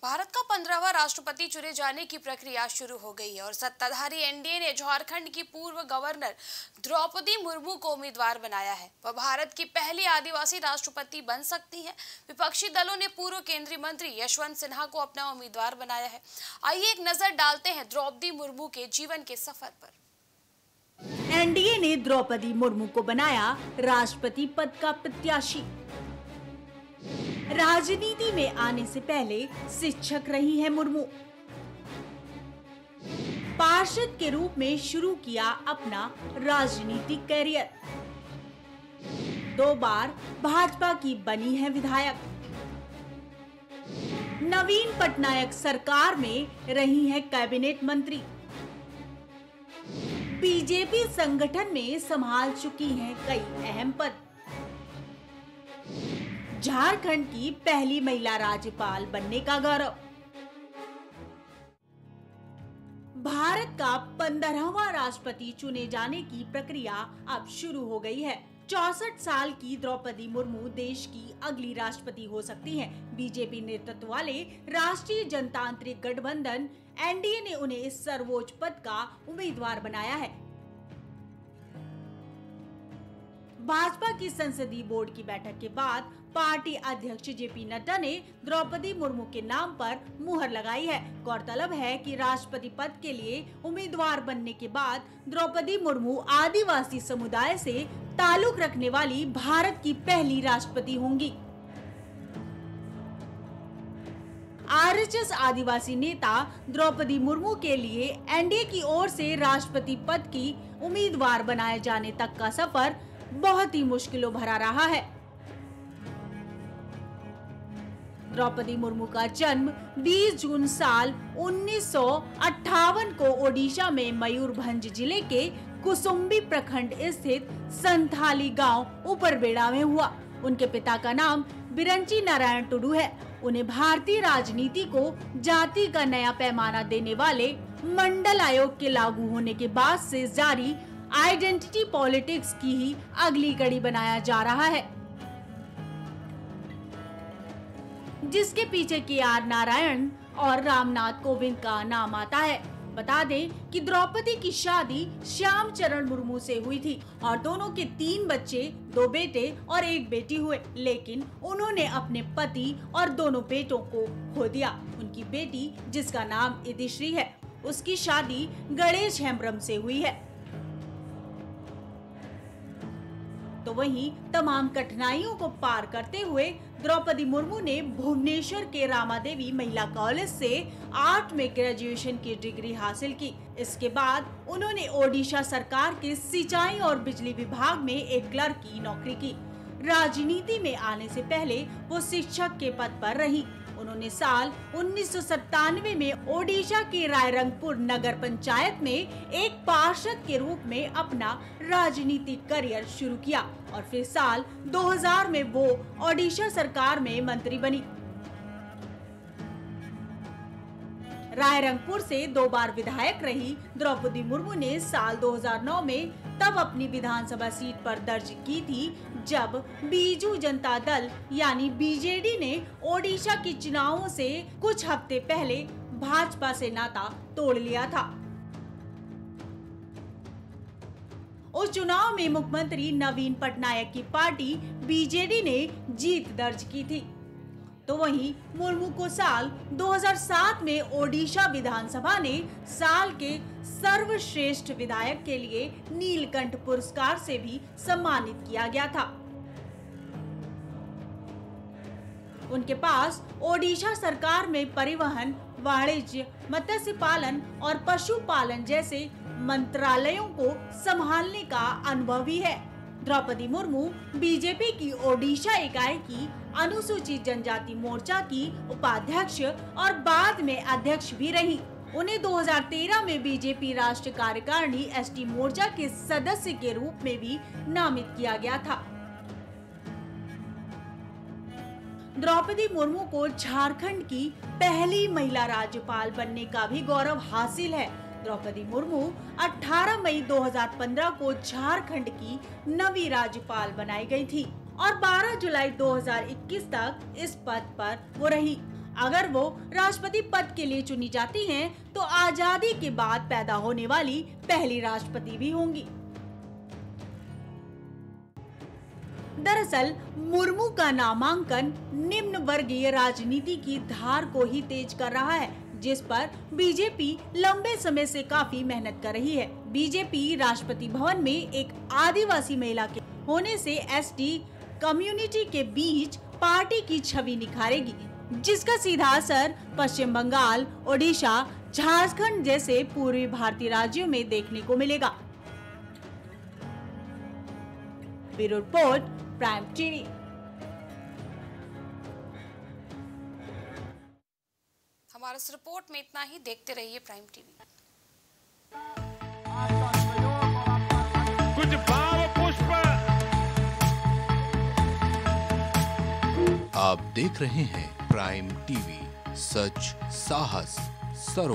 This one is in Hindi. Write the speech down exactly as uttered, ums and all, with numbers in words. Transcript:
भारत का पंद्रहवां राष्ट्रपति चुने जाने की प्रक्रिया शुरू हो गई है और सत्ताधारी एनडीए ने झारखंड की पूर्व गवर्नर द्रौपदी मुर्मू को उम्मीदवार बनाया है। वह भारत की पहली आदिवासी राष्ट्रपति बन सकती हैं। विपक्षी दलों ने पूर्व केंद्रीय मंत्री यशवंत सिन्हा को अपना उम्मीदवार बनाया है। आइए एक नजर डालते हैं द्रौपदी मुर्मू के जीवन के सफर पर। एनडीए ने द्रौपदी मुर्मू को बनाया राष्ट्रपति पद का प्रत्याशी। राजनीति में आने से पहले शिक्षक रही है मुर्मू। पार्षद के रूप में शुरू किया अपना राजनीतिक कैरियर। दो बार भाजपा की बनी है विधायक। नवीन पटनायक सरकार में रही है कैबिनेट मंत्री। बीजेपी संगठन में संभाल चुकी हैं कई अहम पद। झारखंड की पहली महिला राज्यपाल बनने का गौरव। भारत का पंद्रहवां राष्ट्रपति चुने जाने की प्रक्रिया अब शुरू हो गई है। चौसठ साल की द्रौपदी मुर्मू देश की अगली राष्ट्रपति हो सकती हैं। बीजेपी नेतृत्व वाले राष्ट्रीय जनतांत्रिक गठबंधन एनडीए ने उन्हें इस सर्वोच्च पद का उम्मीदवार बनाया है। भाजपा की संसदीय बोर्ड की बैठक के बाद पार्टी अध्यक्ष जेपी नड्डा ने द्रौपदी मुर्मू के नाम पर मुहर लगाई है। गौरतलब है कि राष्ट्रपति पद के लिए उम्मीदवार बनने के बाद द्रौपदी मुर्मू आदिवासी समुदाय से ताल्लुक रखने वाली भारत की पहली राष्ट्रपति होंगी। आरएसएस आदिवासी नेता द्रौपदी मुर्मू के लिए एनडीए की ओर से राष्ट्रपति पद की उम्मीदवार बनाए जाने तक का सफर बहुत ही मुश्किलों भरा रहा है। द्रौपदी मुर्मू का जन्म बीस जून साल उन्नीस सौ अट्ठावन को ओडिशा में मयूरभंज जिले के कुसुम्बी प्रखंड स्थित संथाली गांव उपरबेड़ा में हुआ। उनके पिता का नाम बिरंची नारायण टुडू है। उन्हें भारतीय राजनीति को जाति का नया पैमाना देने वाले मंडल आयोग के लागू होने के बाद से जारी आइडेंटिटी पॉलिटिक्स की ही अगली कड़ी बनाया जा रहा है, जिसके पीछे के आर नारायण और रामनाथ कोविंद का नाम आता है। बता दें कि द्रौपदी की शादी श्याम चरण मुर्मू से हुई थी और दोनों के तीन बच्चे, दो बेटे और एक बेटी हुए, लेकिन उन्होंने अपने पति और दोनों बेटों को खो दिया। उनकी बेटी, जिसका नाम इतिश्री है, उसकी शादी गणेश हेम्ब्रम से हुई है। तो वहीं तमाम कठिनाइयों को पार करते हुए द्रौपदी मुर्मू ने भुवनेश्वर के रामादेवी महिला कॉलेज से आर्ट में ग्रेजुएशन की डिग्री हासिल की। इसके बाद उन्होंने ओडिशा सरकार के सिंचाई और बिजली विभाग में एक क्लर्क की नौकरी की। राजनीति में आने से पहले वो शिक्षक के पद पर रही। उन्होंने साल उन्नीस सौ सत्तानवे में ओडिशा के रायरंगपुर नगर पंचायत में एक पार्षद के रूप में अपना राजनीतिक करियर शुरू किया और फिर साल दो हज़ार में वो ओडिशा सरकार में मंत्री बनी। रायरंगपुर से दो बार विधायक रही द्रौपदी मुर्मू ने साल दो हज़ार नौ में तब अपनी विधानसभा सीट पर दर्ज की थी जब बीजू जनता दल यानी बीजेडी ने ओडिशा के चुनावों से कुछ हफ्ते पहले भाजपा से नाता तोड़ लिया था। उस चुनाव में मुख्यमंत्री नवीन पटनायक की पार्टी बीजेडी ने जीत दर्ज की थी। तो वहीं मुर्मू को साल दो हज़ार सात में ओडिशा विधानसभा ने साल के सर्वश्रेष्ठ विधायक के लिए नीलकंठ पुरस्कार से भी सम्मानित किया गया था। उनके पास ओडिशा सरकार में परिवहन, वाणिज्य, मत्स्य पालन और पशुपालन जैसे मंत्रालयों को संभालने का अनुभव भी है। द्रौपदी मुर्मू बीजेपी की ओडिशा इकाई की अनुसूचित जनजाति मोर्चा की उपाध्यक्ष और बाद में अध्यक्ष भी रही। उन्हें दो हज़ार तेरह में बीजेपी राष्ट्रीय कार्यकारिणी एसटी मोर्चा के सदस्य के रूप में भी नामित किया गया था। द्रौपदी मुर्मू को झारखंड की पहली महिला राज्यपाल बनने का भी गौरव हासिल है। द्रौपदी मुर्मू अठारह मई दो हज़ार पंद्रह को झारखंड की नवी राज्यपाल बनाई गई थी और बारह जुलाई दो हज़ार इक्कीस तक इस पद पर वो रही। अगर वो राष्ट्रपति पद के लिए चुनी जाती हैं, तो आजादी के बाद पैदा होने वाली पहली राष्ट्रपति भी होंगी। दरअसल मुर्मू का नामांकन निम्न वर्गीय राजनीति की धार को ही तेज कर रहा है, जिस पर बीजेपी लंबे समय से काफी मेहनत कर रही है। बीजेपी राष्ट्रपति भवन में एक आदिवासी महिला के होने से एसटी कम्युनिटी के बीच पार्टी की छवि निखारेगी, जिसका सीधा असर पश्चिम बंगाल, ओडिशा, झारखंड जैसे पूर्वी भारतीय राज्यों में देखने को मिलेगा। Bureau report, prime TV. हमारे इस रिपोर्ट में इतना ही। देखते रहिए प्राइम टीवी। कुछ भाव पुष्प। आप देख रहे हैं प्राइम टीवी, सच साहस